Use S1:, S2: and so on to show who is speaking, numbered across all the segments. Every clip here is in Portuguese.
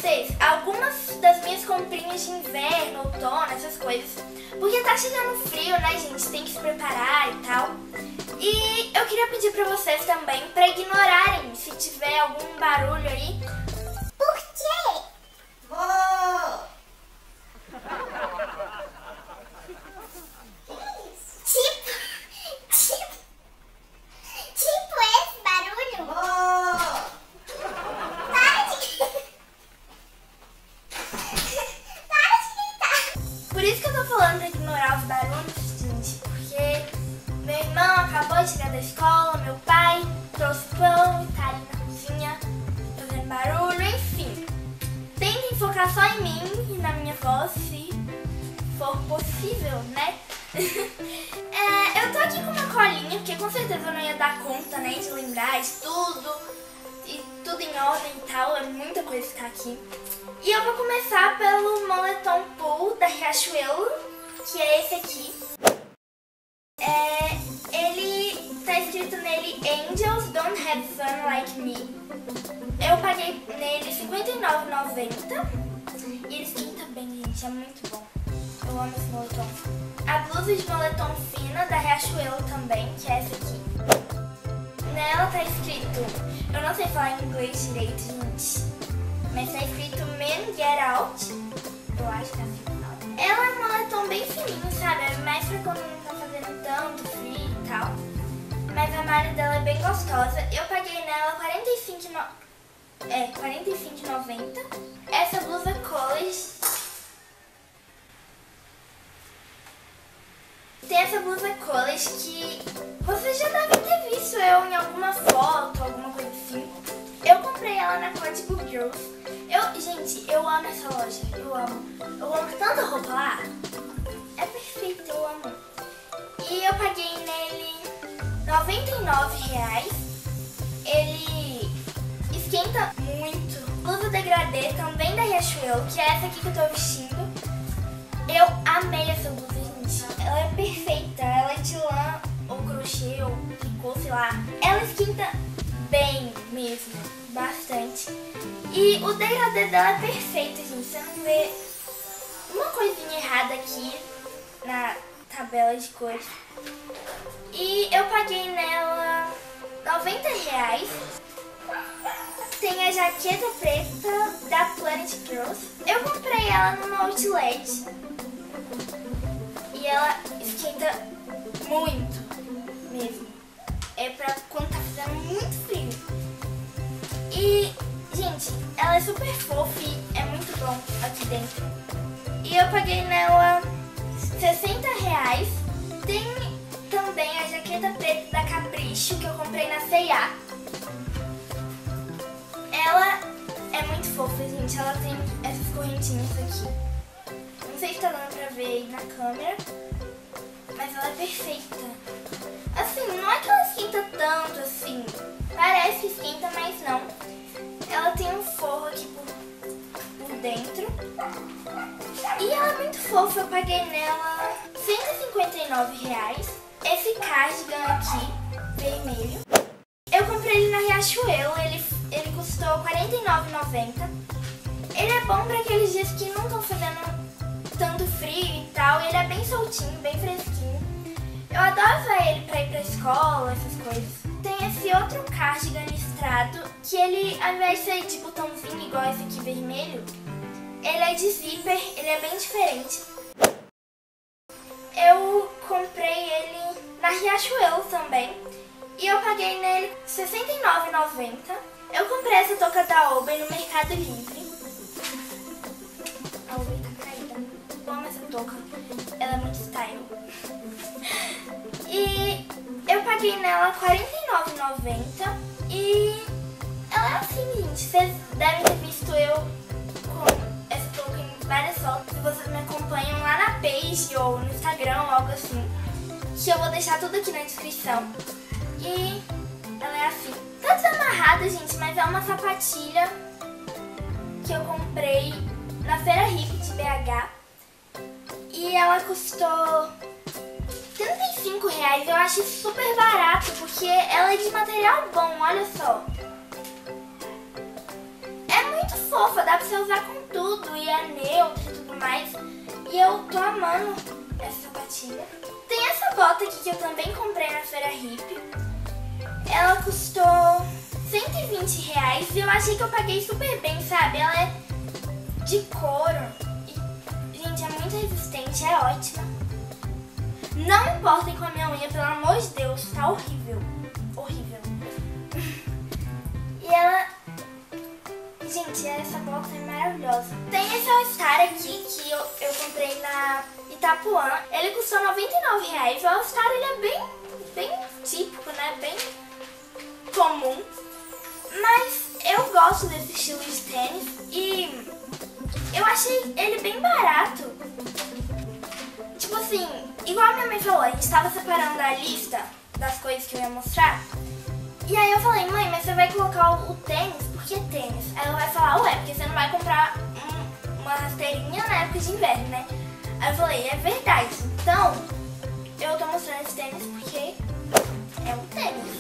S1: vocês algumas das minhas comprinhas de inverno, outono, essas coisas. Porque tá chegando frio, né, gente? Tem que se preparar e tal. E eu queria pedir pra vocês também pra ignorarem se tiver algum barulho aí.
S2: Por quê? Tipo esse barulho? Para de gritar.
S1: Por isso que eu tô falando pra ignorar os barulhos, gente. Porque meu irmão acabou de chegar da escola, meu pai trouxe pão e tá ali na cozinha fazendo barulho, enfim. Tentem focar só em mim e na minha voz, se for possível, né? Eu tô aqui com uma colinha, porque com certeza eu não ia dar conta, né, de lembrar de tudo, e tudo em ordem e tal, é muita coisa que tá aqui. E eu vou começar pelo moletom pool da Riachuelo, que é esse aqui. Ele tá escrito nele Angels Don't Have Fun Like Me. Eu paguei nele R$59,90 e ele esquenta bem, gente, é muito bom. Eu amo esse moletom. A blusa de moletom fina da Riachuelo também, que é essa aqui. Nela tá escrito, eu não sei falar em inglês direito, gente, mas tá escrito Men Get Out. Eu acho que é assim que fala. Ela é um moletom bem fininho, sabe? É mais pra quando não tá fazendo tanto frio e tal. Mas a malha dela é bem gostosa. Eu paguei nela R$45,90. Essa blusa college. Tem essa blusa college que vocês já devem ter visto eu em alguma foto, alguma coisa assim. Eu comprei ela na Código Girls. Gente, eu amo essa loja. Eu amo tanta roupa lá. É perfeito, eu amo. E eu paguei nele R$99. Ele esquenta muito. Blusa degradê também da Riachuelo, que é essa aqui que eu tô vestindo. Eu amei essa blusa, gente. Ela é perfeita. Ela é de lã ou crochê ou tricô, sei lá. Ela esquenta bem mesmo, bastante. E o degradê dela é perfeito, gente. Você não vê uma coisinha errada aqui na tabela de cores. E eu paguei nela R$90. Tem a jaqueta preta da Planet Girls. Eu comprei ela no Outlet. E ela esquenta muito mesmo. É pra quando tá fazendo muito frio. E, gente, ela é super fofa e é muito bom aqui dentro. E eu paguei nela R$60. Tem também a jaqueta preta da Capricho, que eu comprei na C&A. Ela é muito fofa, gente. Ela tem essas correntinhas aqui. Não sei se tá dando pra ver aí na câmera, mas ela é perfeita. Assim, não é que ela esquenta tanto assim. Parece que esquenta, mas não. Ela tem um forro aqui por dentro. E ela é muito fofa. Eu paguei nela R$159. Esse cardigan aqui, vermelho. Eu comprei ele na Riachuelo. Ele custou R$49,90. Ele é bom para aqueles dias que não estão fazendo tanto frio e tal. Ele é bem soltinho, bem fresquinho. Eu adoro usar ele pra ir pra escola, essas coisas. Tem esse outro cardigan listrado, que ele, ao invés de ser de botãozinho igual esse aqui vermelho, ele é de zíper, ele é bem diferente. Eu comprei ele na Riachuelo também, e eu paguei nele R$69,90. Eu comprei essa touca da Ober no Mercado Livre. A Ober tá caída. Eu amo essa touca, ela é muito style. E eu paguei nela R$49,90 e ela é assim, gente. Vocês devem ter visto eu com essa touca em várias fotos. Se vocês me acompanham lá na page ou no Instagram ou algo assim, que eu vou deixar tudo aqui na descrição. E ela é assim. Tá desamarrada, gente, mas é uma sapatilha que eu comprei na Feira Hip de BH. E ela custou R$35. Eu acho super barato, porque ela é de material bom, olha só. É muito fofa, dá pra você usar com tudo, e é neutro e tudo mais. E eu tô amando essa sapatilha. Tem essa bota aqui que eu também comprei na Feira Hippie. Ela custou R$120 e eu achei que eu paguei super bem, sabe? Ela é de couro e, gente, é muito resistente, é ótima. Não importem com a minha unha, pelo amor de Deus, tá horrível. Horrível. E ela... Gente, essa bota é maravilhosa. Tem esse All-Star aqui que eu comprei na Itapuã. Ele custou R$99. O All-Star, ele é bem típico, né? Bem comum. Mas eu gosto desse estilo de tênis e eu achei ele bem barato. Tipo assim, igual a minha mãe falou, a gente tava separando a lista das coisas que eu ia mostrar. E aí eu falei, mãe, mas você vai colocar o tênis? Por que tênis? Aí ela vai falar, ué, porque você não vai comprar uma rasteirinha na época de inverno, né? Aí eu falei, é verdade. Então, eu tô mostrando esse tênis porque é um tênis.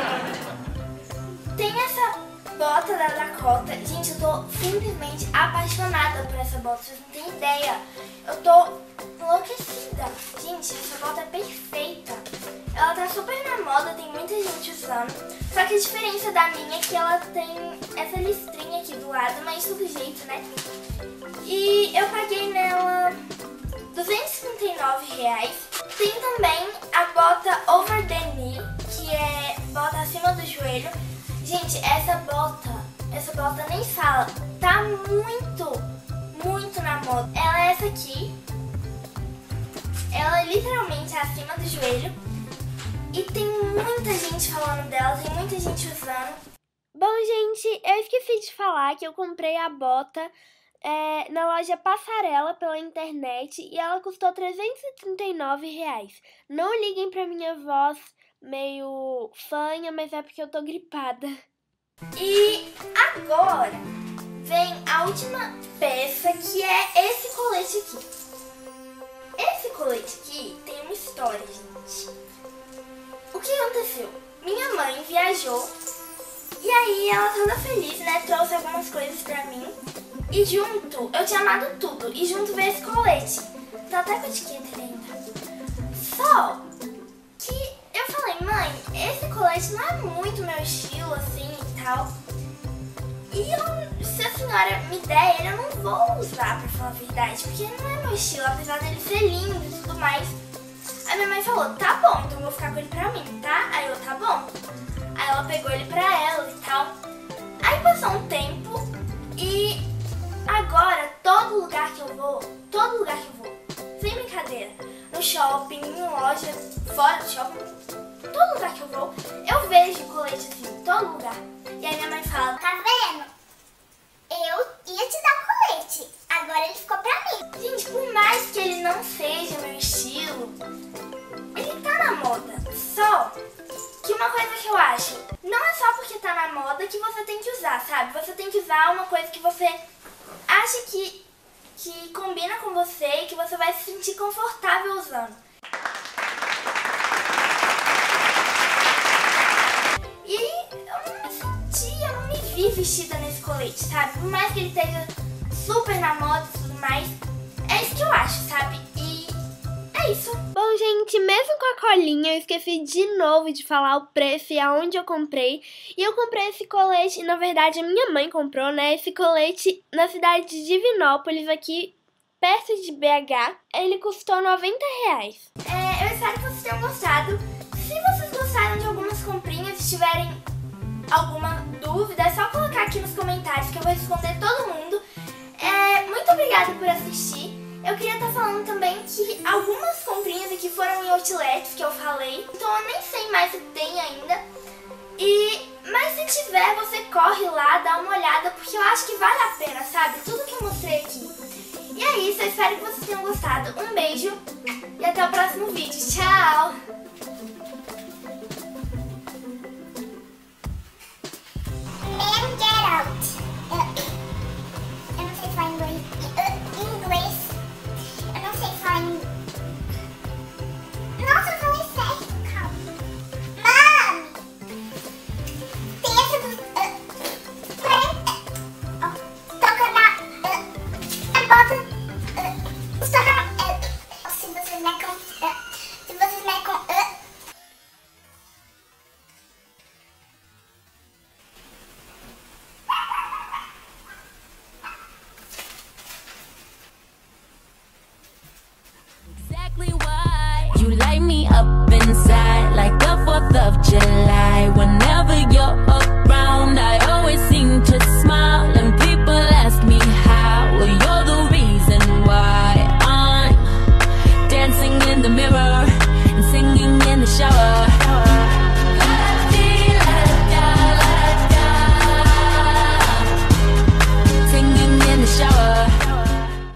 S1: Tem essa bota da Dakota. Gente, eu tô simplesmente apaixonada por essa bota, vocês não têm ideia. Eu tô enlouquecida. Gente, essa bota é perfeita. Ela tá super na moda, tem muita gente usando. Só que a diferença da minha é que ela tem essa listrinha aqui do lado, mas do jeito, né? E eu paguei nela R$239. Tem também a bota over the knee, que é bota acima do joelho. Gente, essa bota nem fala, tá muito na moda. Ela é essa aqui, ela é literalmente acima do joelho e tem muita gente falando dela, tem muita gente usando. Bom, gente, eu esqueci de falar que eu comprei a bota na loja Passarela pela internet e ela custou R$339. Não liguem pra minha voz meio fanha, mas é porque eu tô gripada. E agora vem a última peça, que é esse colete aqui. Esse colete aqui tem uma história, gente. O que aconteceu? Minha mãe viajou e aí ela toda feliz, né, trouxe algumas coisas pra mim. E junto, eu tinha amado tudo, e junto veio esse colete. Tá até com a etiqueta ainda. Só que eu falei, mãe, esse colete não é muito meu estilo, assim, e tal. E se a senhora me der ele, eu não vou usar, pra falar a verdade, porque não é meu estilo, apesar dele ser lindo e tudo mais. Aí minha mãe falou, tá bom, então eu vou ficar com ele pra mim, tá? Aí eu, tá bom. Aí ela pegou ele pra ela e tal. Aí passou um tempo e agora todo lugar que eu vou, sem brincadeira, no shopping, em loja, fora do shopping, todo lugar que eu vou, eu vejo colete assim, todo lugar. E aí minha mãe fala,
S2: Tá vendo? Eu ia te dar colete. Agora ele ficou pra mim.
S1: gente, por mais que ele não seja meu estilo, ele tá na moda. Só que uma coisa que eu acho, não é só porque tá na moda que você tem que usar, sabe? Você tem que usar uma coisa que você acha que combina com você e que você vai se sentir confortável usando. E eu não me vi vestida nesse colete, sabe? Por mais que ele esteja super na moda e tudo mais, é isso que eu acho, sabe? E é isso. Bom, gente, mesmo com a colinha, eu esqueci de novo de falar o preço e aonde eu comprei. E eu comprei esse colete, e na verdade a minha mãe comprou, né? Esse colete na cidade de Divinópolis, aqui perto de BH. Ele custou R$90. Eu espero que vocês tenham gostado. Se vocês gostaram de algumas comprinhas e tiverem alguma dúvida, é só colocar aqui nos comentários que eu vou responder todo mundo. Muito obrigada por assistir. Eu queria estar falando também que algumas comprinhas aqui foram em outlets que eu falei, então eu nem sei mais se tem ainda. Mas se tiver, você corre lá, dá uma olhada, porque eu acho que vale a pena, sabe? Tudo que eu mostrei aqui. E é isso, eu espero que vocês tenham gostado. Um beijo e até o próximo vídeo. Tchau!